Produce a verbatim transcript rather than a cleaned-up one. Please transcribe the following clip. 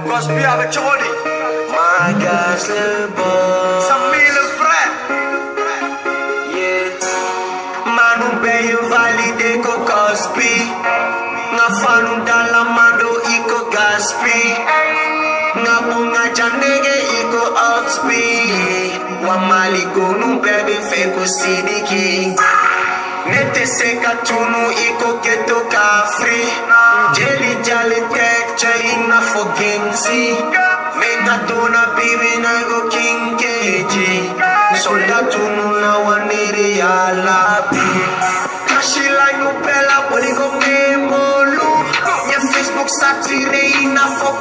Cosby avec Chodi. My gosh, le bon. Samy le frère. Yeah. Manu Bayo valide ko Cosby. Nga fanu dala mando iko Gaspi. Nga bunga janege iko Oxby. Wa mali gonu bebe feko sidiki. Nete seka tunu iko keto kafri. Jelly jali tek chai na for gamesi. Menga dona bibi na go king keji. Solda tunu na wanere ya lapi. Kashila nyupela boli go memolu. Nya Facebook satire ina for